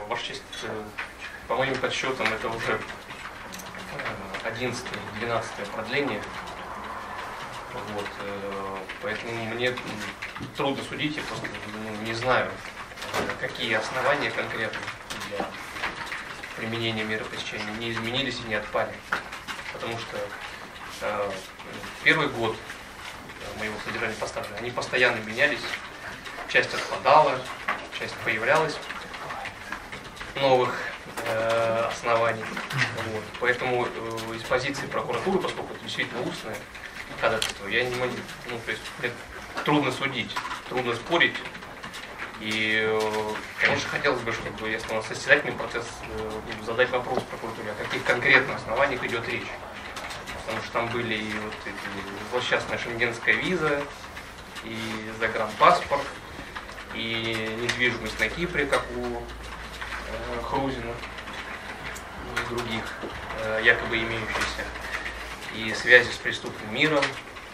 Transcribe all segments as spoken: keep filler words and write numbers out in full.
Ваша честь, по моим подсчетам, это уже одиннадцатое-двенадцатое продление. Вот, поэтому мне трудно судить, я просто ну, не знаю, какие основания конкретно для применения меры пресечения не изменились и не отпали. Потому что э, первый год моего содержания по стажу, они постоянно менялись, часть отпадала, часть появлялась новых э, оснований. Вот. Поэтому э, из позиции прокуратуры, поскольку это действительно устное ходатайство, я не могу, ну, то есть мне трудно судить, трудно спорить. И, э, конечно, хотелось бы, чтобы, если у нас состязательный процесс, э, задать вопрос прокуратуре, о каких конкретных основаниях идет речь. Потому что там были и вот эти злосчастная шенгенская виза, и загранпаспорт, и недвижимость на Кипре, как у э, Хрузина и других, э, якобы имеющихся, и связи с преступным миром,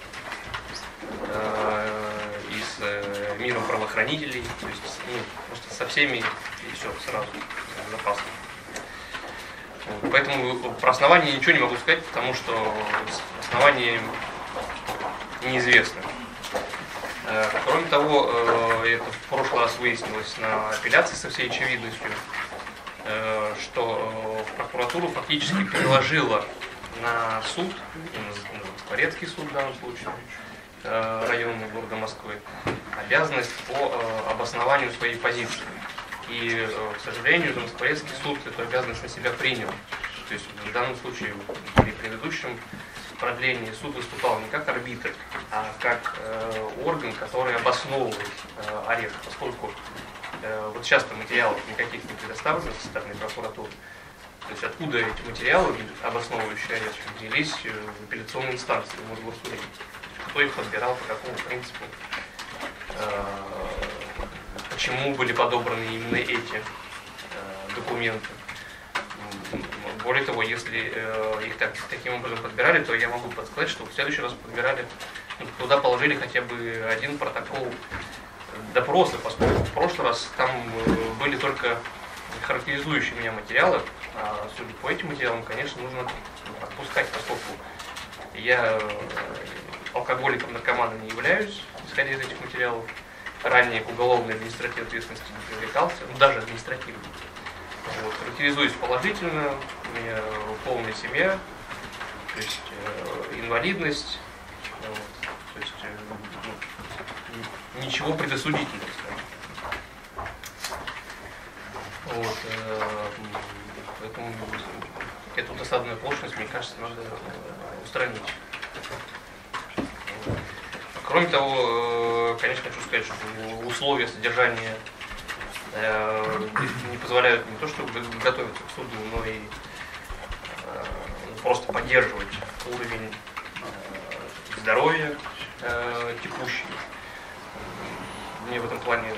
э, и с э, миром правоохранителей, то есть ну, просто со всеми и все сразу запасно. Вот, поэтому про основания ничего не могу сказать, потому что основания неизвестны. Кроме того, это в прошлый раз выяснилось на апелляции со всей очевидностью, что прокуратура фактически переложила на суд, на Творецкий суд в данном случае, районный города Москвы, обязанность по обоснованию своей позиции. И, к сожалению, Замоскворецкий суд эту обязанность на себя принял. То есть в данном случае при предыдущем продлении суд выступал не как арбитр, а как э, орган, который обосновывает э, арест, поскольку э, вот часто материалов никаких не предоставлено со стороны прокуратуры. То есть откуда эти материалы, обосновывающие арест, взялись в апелляционной инстанции, в Мосгорсуде. Кто их подбирал, по какому принципу, э, почему были подобраны именно эти э, документы. Более того, если э, их так, таким образом подбирали, то я могу подсказать, что в следующий раз подбирали, ну, туда положили хотя бы один протокол допроса, поскольку в прошлый раз там э, были только характеризующие меня материалы, а судя по этим материалам, конечно, нужно отпускать, поскольку я э, алкоголиком, наркоманом не являюсь, исходя из этих материалов. Ранее к уголовной административной ответственности не привлекался, ну, даже административной. Вот, характеризуюсь положительно, у меня полная семья, то есть э, инвалидность, вот, то есть э, ну, ничего предосудительного, скажем. Вот, э, поэтому эту досадную оплошность, мне кажется, надо э, устранить. Кроме того, конечно, хочу сказать, что условия содержания не позволяют не то чтобы готовиться к суду, но и просто поддерживать уровень здоровья текущий. Мне в этом плане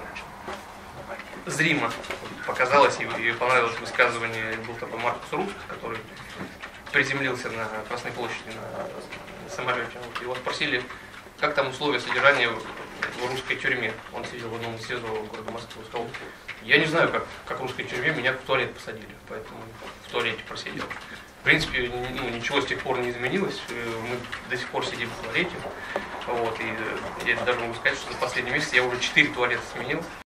зримо показалось и понравилось высказывание, был такой Маркус Руск, который приземлился на Красной площади на самолете. Его спросили, как там условия содержания в русской тюрьме. Он сидел в одном из СИЗО города Москвы. Сказал, я не знаю, как, как в русской тюрьме, меня в туалет посадили, поэтому в туалете просидел. В принципе, ну, ничего с тех пор не изменилось, мы до сих пор сидим в туалете. Вот, и я даже могу сказать, что за последний месяц я уже четыре туалета сменил.